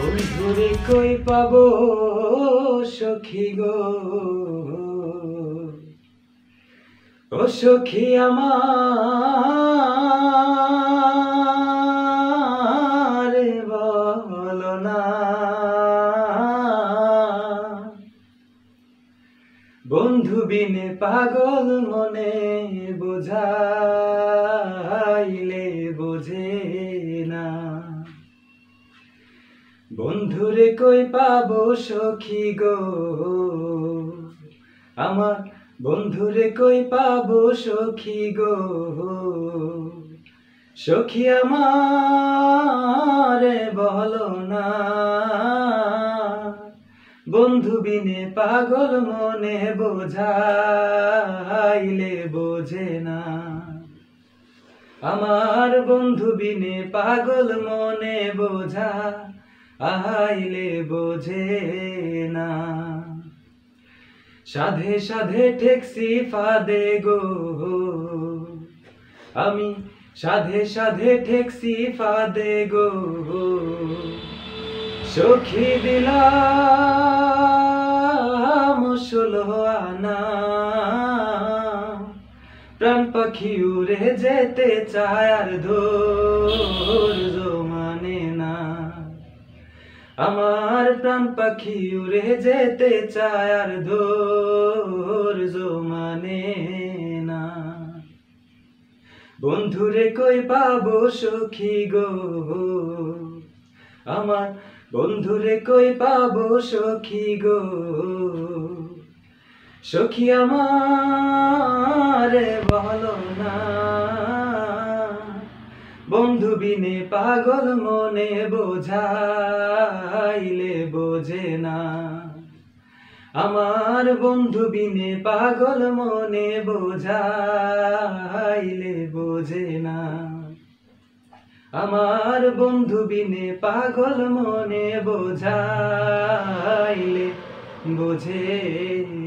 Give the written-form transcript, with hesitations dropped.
বন্ধুরে কই পাবো সখী গো, ও সখী আমার বলো না। বন্ধু বিনে পাগল মনে বোঝাইলে বোঝে না। বন্ধুরে কই পাবো সখী গো, আমার বন্ধুরে কই পাবো সখী গো, সখী আমার বলো না। বন্ধু বিনে পাগল মনে বোঝাইলে বোঝে না। আমার বন্ধু বিনে পাগল মনে বোঝা আইলে বোঝে না। সাধে সাধে ঠেকছি ফাঁদে গো, আমি সাধে সাধে ঠেকছি ফাঁদে গো, সখী দিলাম 16 আনা। প্রাণ পাখি উড়ে যেতে চায় আর ধৈর্য মানে না। আমার প্রাণ পাখি উড়ে যেতে চায় আর ধৈর্য মানে না। বন্ধুরে কই পাবো সখী গো, আমার বন্ধুরে কই পাবো সখী গো, সখী আমার বলো না। বন্ধু বিনে পাগল মনে বোঝাইলে বোঝে না। আমার বন্ধু বিনে পাগল মনে বোঝাইলে বোঝে না। আমার বন্ধু বিনে পাগল মনে বোঝাইলে বোঝে